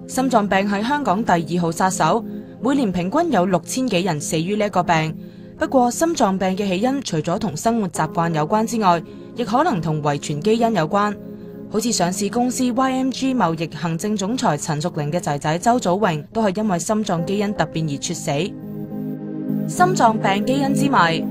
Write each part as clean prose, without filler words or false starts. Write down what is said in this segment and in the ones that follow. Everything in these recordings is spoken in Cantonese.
心臟病係香港第2號殺手，每年平均有6000幾人死於呢個病。不過，心臟病嘅起因除咗同生活習慣有關之外，亦可能同遺傳基因有關。好似上市公司 YMG 貿易行政總裁陳淑玲嘅仔仔周祖榮，都係因為心臟基因突變而猝死。心臟病基因之謎。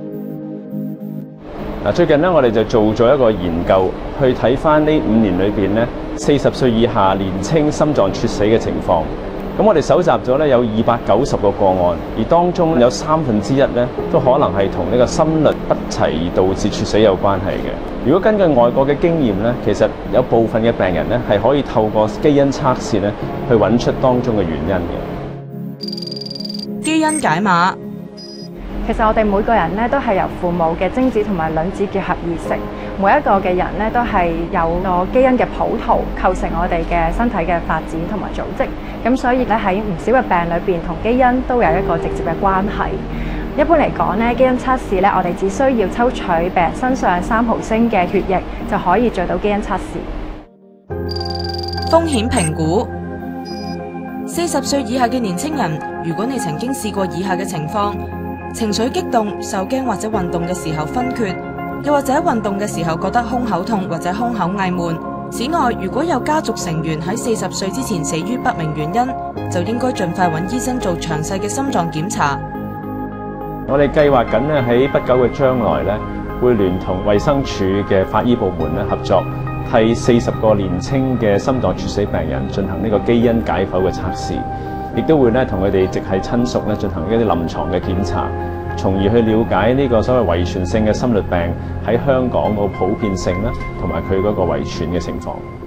最近我哋就做咗一個研究，去睇翻呢5年裏邊呢40歲以下年青心臟猝死嘅情況。咁我哋搜集咗有290個個案，而當中有1/3呢都可能係同呢個心律不齊導致猝死有關係嘅。如果根據外國嘅經驗呢，其實有部分嘅病人呢係可以透過基因測試呢去揾出當中嘅原因嘅。 基因解碼。 其實我哋每個人咧都係由父母嘅精子同埋卵子結合而成，每一個嘅人咧都係有個基因嘅譜圖構成我哋嘅身體嘅發展同埋組織，咁所以咧喺唔少嘅病裏邊同基因都有一個直接嘅關係。一般嚟講咧，基因測試咧，我哋只需要抽取病人身上3毫升嘅血液就可以做到基因測試。 風險評估。40歲以下嘅年輕人，如果你曾經試過以下嘅情況：情緒激動、受驚或者運動嘅時候昏厥，又或者運動嘅時候覺得胸口痛或者胸口翳悶。此外，如果有家族成員喺40歲之前死於不明原因，就應該盡快揾醫生做詳細嘅心臟檢查。 我哋計劃緊喺不久嘅將來會聯同衛生署嘅法醫部門合作，替40個年輕嘅心臟猝死病人進行呢個基因解剖嘅測試。亦都會同佢哋直系親屬進行一啲臨床嘅檢查，從而去了解呢個所謂遺傳性嘅心律病喺香港個普遍性啦，同埋佢嗰個遺傳嘅情況。